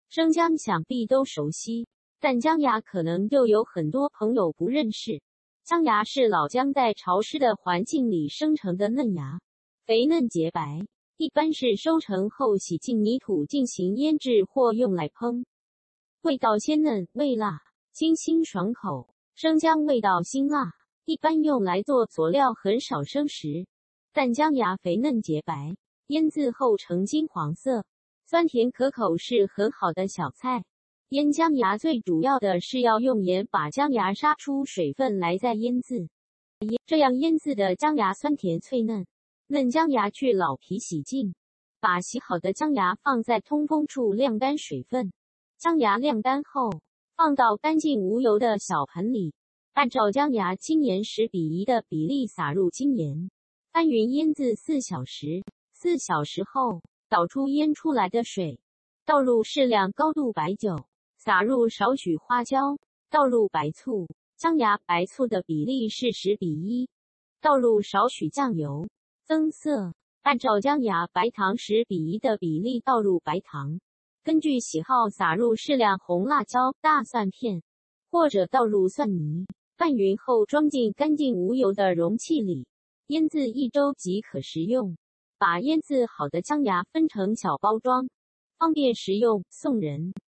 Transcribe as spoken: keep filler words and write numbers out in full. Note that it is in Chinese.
生姜想必都熟悉，但姜芽可能又有很多朋友不认识。姜芽是老姜在潮湿的环境里生成的嫩芽，肥嫩洁白，一般是收成后洗净泥土进行腌制或用来烹，味道鲜嫩味辣，清新爽口。生姜味道辛辣，一般用来做佐料，很少生食。但姜芽肥嫩洁白，腌制后呈金黄色，酸甜可口，是很好的小菜。腌姜芽最主要的是要用盐把姜芽杀出水分来再腌制，这样腌制的姜芽酸甜脆嫩。嫩姜芽去老皮洗净，把洗好的姜芽放在通风处晾干水分。姜芽晾干后，放到干净无油的小盆里，按照姜芽精盐十比一的比例撒入精盐，翻匀腌制四小时。四小时后，倒出腌出来的水，倒入适量高度白酒，撒入少许花椒，倒入白醋，姜芽白醋的比例是十比一，倒入少许酱油，增色。按照姜芽白糖十比一的比例倒入白糖，根据喜好撒入适量红辣椒、大蒜片，或者倒入蒜泥，拌匀后装进干净无油的容器里，腌制一周即可食用。把腌制好的姜芽分成小包装，方便食用。送人。